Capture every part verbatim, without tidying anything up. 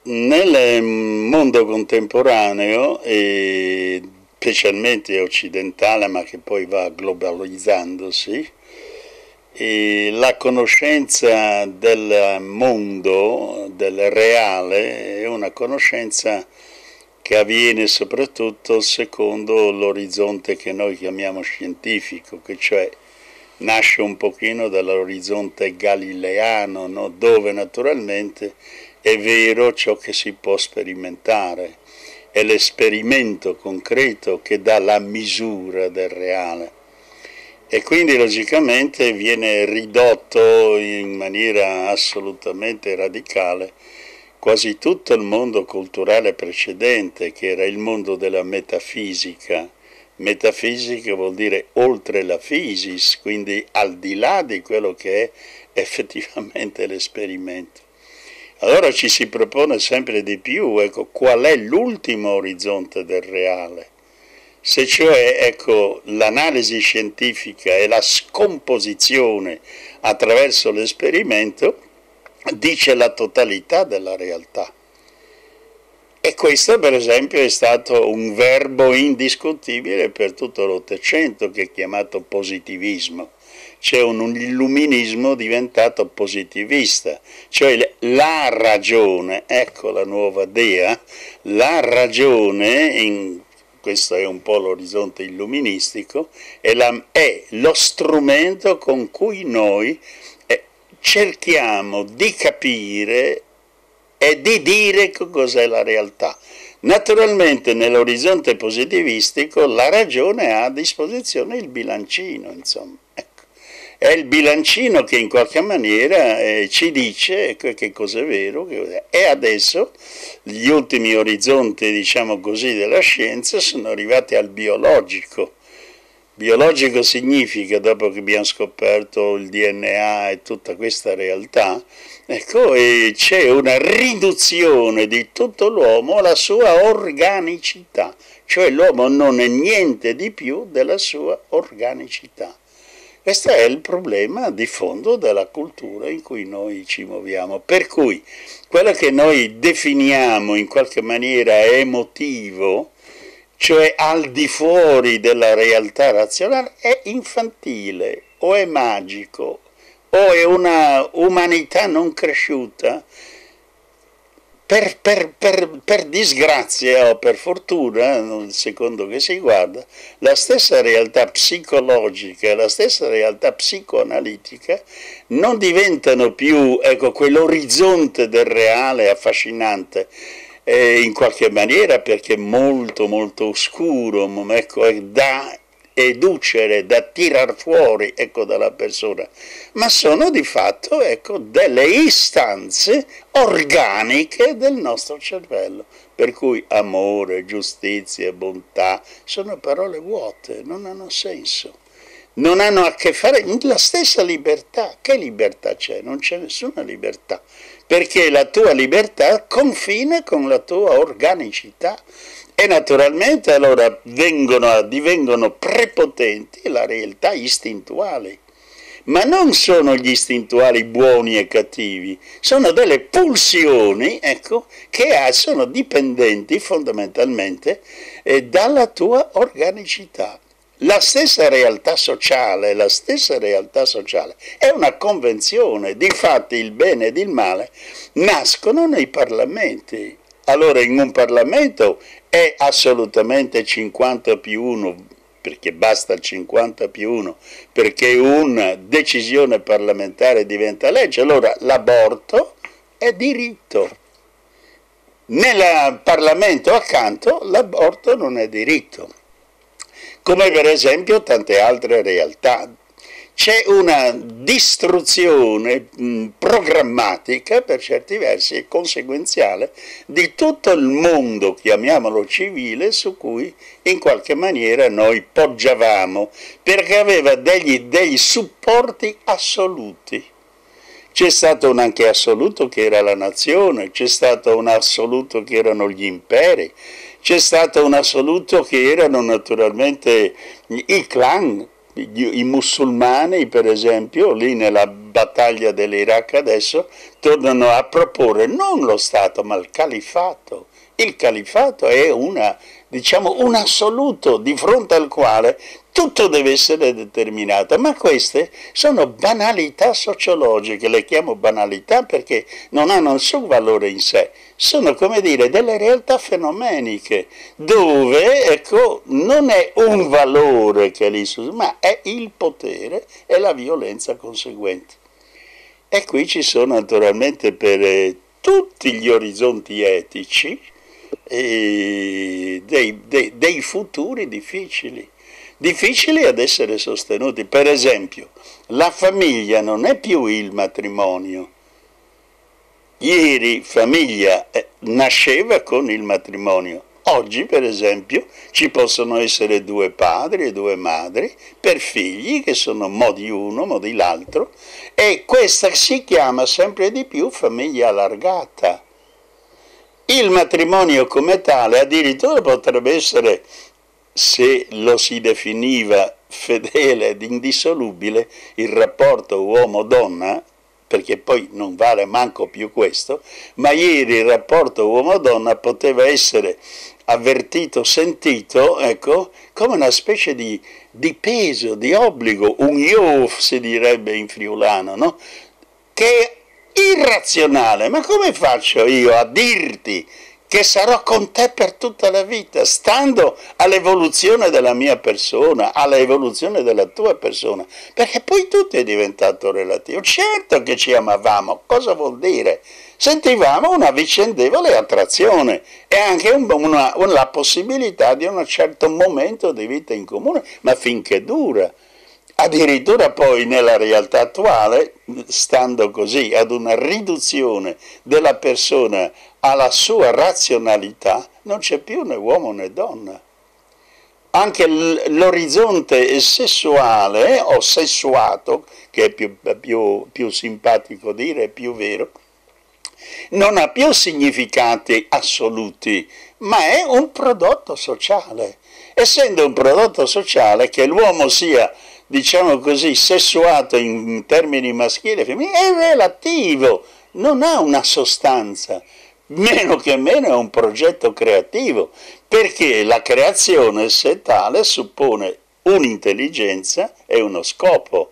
Nel mondo contemporaneo, e specialmente occidentale, ma che poi va globalizzandosi, e la conoscenza del mondo, del reale, è una conoscenza che avviene soprattutto secondo l'orizzonte che noi chiamiamo scientifico, che cioè nasce un pochino dall'orizzonte galileano, no? Dove naturalmente è vero ciò che si può sperimentare, è l'esperimento concreto che dà la misura del reale. E quindi logicamente viene ridotto in maniera assolutamente radicale quasi tutto il mondo culturale precedente, che era il mondo della metafisica. Metafisica vuol dire oltre la physis, quindi al di là di quello che è effettivamente l'esperimento. Allora ci si propone sempre di più, ecco, qual è l'ultimo orizzonte del reale. Se cioè, ecco, l'analisi scientifica e la scomposizione attraverso l'esperimento dice la totalità della realtà. E questo per esempio è stato un verbo indiscutibile per tutto l'Ottocento, che è chiamato positivismo. C'è un illuminismo diventato positivista, cioè la ragione, ecco la nuova dea, la ragione, in, questo è un po' l'orizzonte illuministico, è, la, è lo strumento con cui noi eh, cerchiamo di capire e di dire cos'è la realtà. Naturalmente nell'orizzonte positivistico la ragione ha a disposizione il bilancino, insomma. È il bilancino che in qualche maniera eh, ci dice che cosa è vero. Che... E adesso gli ultimi orizzonti, diciamo così, della scienza sono arrivati al biologico. Biologico significa, dopo che abbiamo scoperto il D N A e tutta questa realtà, ecco, e c'è una riduzione di tutto l'uomo alla sua organicità, cioè l'uomo non è niente di più della sua organicità. Questo è il problema di fondo della cultura in cui noi ci muoviamo, per cui quello che noi definiamo in qualche maniera emotivo, cioè al di fuori della realtà razionale, è infantile o è magico o è una umanità non cresciuta. Per, per, per, per disgrazia o per fortuna, secondo che si guarda, la stessa realtà psicologica e la stessa realtà psicoanalitica non diventano più, ecco, quell'orizzonte del reale affascinante, eh, in qualche maniera perché è molto molto oscuro, ecco, è da educere, da tirar fuori, ecco, dalla persona, ma sono di fatto, ecco, delle istanze organiche del nostro cervello, per cui amore, giustizia, bontà sono parole vuote, non hanno senso, non hanno a che fare con la stessa libertà. Che libertà c'è? Non c'è nessuna libertà, perché la tua libertà confina con la tua organicità. E naturalmente allora vengono, divengono prepotenti la realtà istintuali, ma non sono gli istintuali buoni e cattivi, sono delle pulsioni, ecco, che sono dipendenti fondamentalmente eh, dalla tua organicità. La stessa realtà sociale, la stessa realtà sociale è una convenzione, difatti il bene ed il male nascono nei parlamenti. Allora in un Parlamento è assolutamente cinquanta più uno, perché basta il cinquanta più uno, perché una decisione parlamentare diventa legge. Allora l'aborto è diritto. Nel Parlamento accanto l'aborto non è diritto, come per esempio tante altre realtà. C'è una distruzione mh, programmatica, per certi versi, e conseguenziale di tutto il mondo, chiamiamolo civile, su cui in qualche maniera noi poggiavamo, perché aveva degli, degli supporti assoluti. C'è stato un anche assoluto che era la nazione, c'è stato un assoluto che erano gli imperi, c'è stato un assoluto che erano naturalmente i clan, I musulmani, per esempio, lì nella battaglia dell'Iraq adesso, tornano a proporre non lo Stato, ma il califato. Il califato è una, diciamo, un assoluto di fronte al quale tutto deve essere determinato, ma queste sono banalità sociologiche, le chiamo banalità perché non hanno nessun valore in sé, sono come dire delle realtà fenomeniche dove ecco, non è un valore che li succede, ma è il potere e la violenza conseguente. E qui ci sono naturalmente per eh, tutti gli orizzonti etici eh, dei, dei, dei futuri difficili. Difficili ad essere sostenuti. Per esempio, la famiglia non è più il matrimonio. Ieri famiglia eh, nasceva con il matrimonio. Oggi, per esempio, ci possono essere due padri e due madri per figli che sono mo di uno, mo di l'altro, e questa si chiama sempre di più famiglia allargata. Il matrimonio come tale addirittura potrebbe essere, se lo si definiva fedele ed indissolubile, il rapporto uomo-donna, perché poi non vale manco più questo, ma ieri il rapporto uomo-donna poteva essere avvertito, sentito, ecco, come una specie di, di peso, di obbligo, un io si direbbe in friulano, no? Che è irrazionale. Ma come faccio io a dirti che sarò con te per tutta la vita, stando all'evoluzione della mia persona, all'evoluzione della tua persona, perché poi tutto è diventato relativo. Certo che ci amavamo, cosa vuol dire? Sentivamo una vicendevole attrazione e anche un, una, una, la possibilità di un certo momento di vita in comune, ma finché dura. Addirittura poi nella realtà attuale, stando così ad una riduzione della persona alla sua razionalità, non c'è più né uomo né donna. Anche l'orizzonte sessuale o sessuato, che è più, più, più simpatico dire, più vero, non ha più significati assoluti, ma è un prodotto sociale. Essendo un prodotto sociale, che l'uomo sia, diciamo così, sessuato in termini maschili e femminili, è relativo, non ha una sostanza. Meno che meno è un progetto creativo, perché la creazione, se tale, suppone un'intelligenza e uno scopo.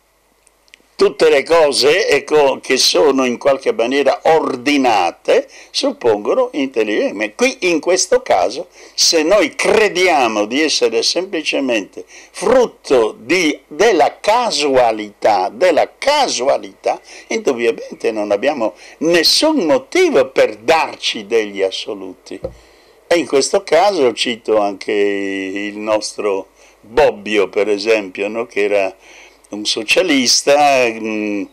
Tutte le cose ecco, che sono in qualche maniera ordinate suppongono intelligenza. Qui in questo caso, se noi crediamo di essere semplicemente frutto di, della casualità, della casualità, indubbiamente non abbiamo nessun motivo per darci degli assoluti. E in questo caso cito anche il nostro Bobbio, per esempio, no? Che era un socialista mh,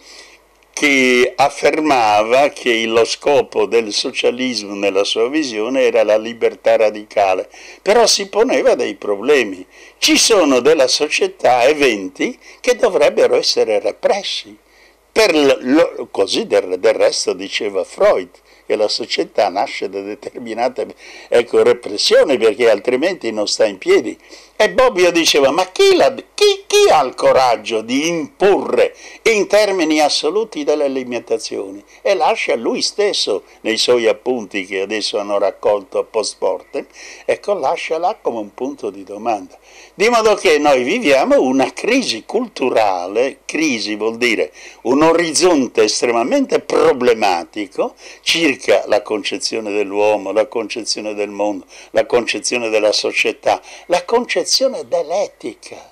che affermava che lo scopo del socialismo nella sua visione era la libertà radicale, però si poneva dei problemi. Ci sono della società eventi che dovrebbero essere repressi, per lo, così del, del resto diceva Freud, che la società nasce da determinate ecco, repressioni perché altrimenti non sta in piedi. E Bobbio diceva, ma chi, la, chi, chi ha il coraggio di imporre in termini assoluti delle limitazioni? E lascia lui stesso, nei suoi appunti che adesso hanno raccolto post mortem, ecco, lascia là come un punto di domanda. Di modo che noi viviamo una crisi culturale, crisi vuol dire un orizzonte estremamente problematico circa la concezione dell'uomo, la concezione del mondo, la concezione della società, la concezione dell'etica.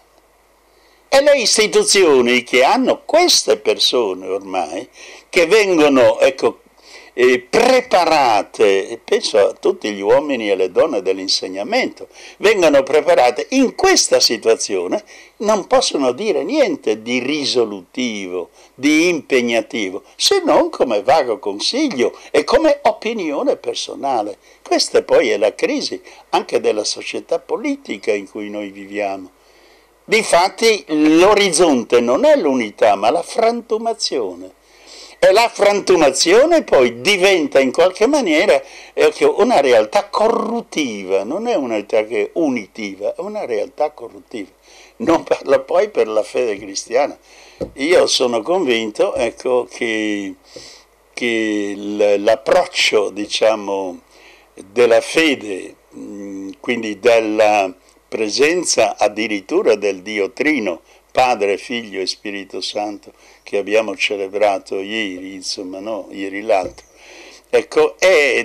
E le istituzioni che hanno queste persone ormai, che vengono, ecco, eh, preparate, penso a tutti gli uomini e le donne dell'insegnamento, vengono preparate in questa situazione, non possono dire niente di risolutivo, di impegnativo, se non come vago consiglio e come opinione personale. Questa poi è la crisi anche della società politica in cui noi viviamo. Difatti l'orizzonte non è l'unità, ma la frantumazione. E la frantumazione poi diventa in qualche maniera una realtà corruttiva, non è una realtà che è unitiva, è una realtà corruttiva. non parla poi per la fede cristiana. Io sono convinto, ecco, che, che l'approccio, diciamo, della fede, quindi della presenza addirittura del Dio Trino, Padre, Figlio e Spirito Santo, che abbiamo celebrato ieri, insomma, no, ieri l'altro, ecco, è,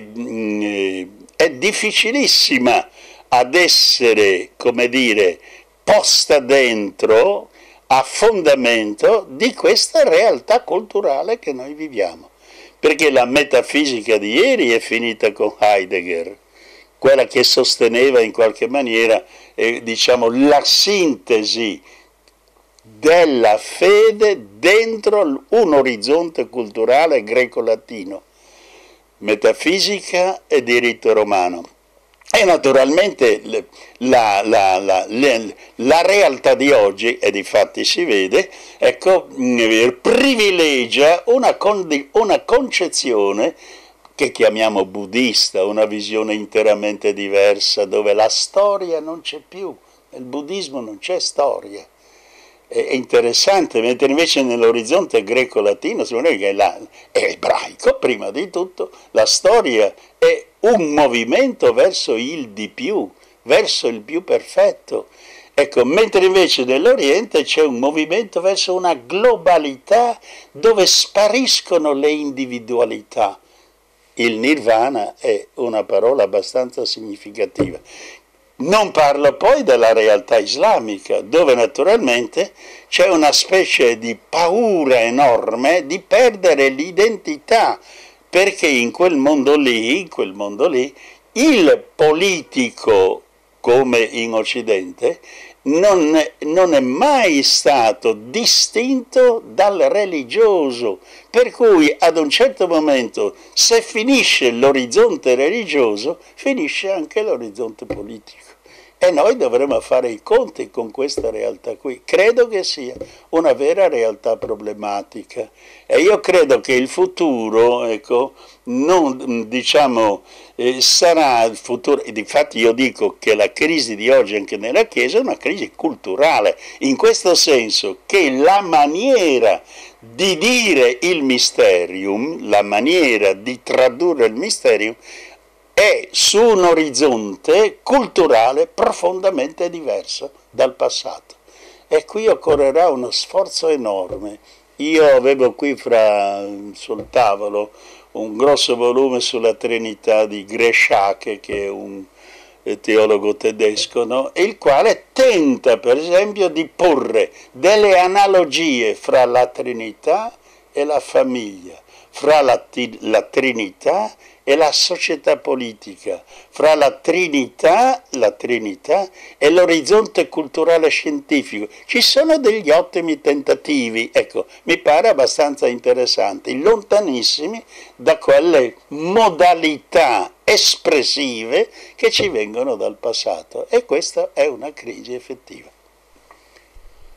è difficilissima ad essere, come dire, posta dentro a fondamento di questa realtà culturale che noi viviamo. Perché la metafisica di ieri è finita con Heidegger, quella che sosteneva in qualche maniera, eh, diciamo, la sintesi della fede dentro un orizzonte culturale greco-latino, metafisica e diritto romano. E naturalmente la, la, la, la, la realtà di oggi, e difatti si vede, ecco, privilegia una, una concezione che chiamiamo buddista, una visione interamente diversa, dove la storia non c'è più, nel buddismo non c'è storia. È interessante, mentre invece nell'orizzonte greco-latino, che è ebraico prima di tutto, la storia è un movimento verso il di più, verso il più perfetto. Ecco, mentre invece nell'Oriente c'è un movimento verso una globalità dove spariscono le individualità. Il nirvana è una parola abbastanza significativa. Non parlo poi della realtà islamica, dove naturalmente c'è una specie di paura enorme di perdere l'identità, perché in quel mondo lì, in quel mondo lì, il politico, come in Occidente, non, non è mai stato distinto dal religioso, per cui ad un certo momento, se finisce l'orizzonte religioso, finisce anche l'orizzonte politico. E noi dovremo fare i conti con questa realtà qui. Credo che sia una vera realtà problematica. E io credo che il futuro, ecco, non, diciamo, eh, sarà il futuro. Difatti io dico che la crisi di oggi anche nella Chiesa è una crisi culturale, in questo senso che la maniera di dire il mysterium, la maniera di tradurre il mysterium, è su un orizzonte culturale profondamente diverso dal passato. E qui occorrerà uno sforzo enorme. Io avevo qui fra, sul tavolo un grosso volume sulla Trinità di Gresciake, che è un teologo tedesco, no? Il quale tenta per esempio di porre delle analogie fra la Trinità e la famiglia, fra la, la Trinità e la società politica, fra la Trinità, la Trinità e l'orizzonte culturale scientifico. Ci sono degli ottimi tentativi, ecco, mi pare abbastanza interessanti, lontanissimi da quelle modalità espressive che ci vengono dal passato, e questa è una crisi effettiva.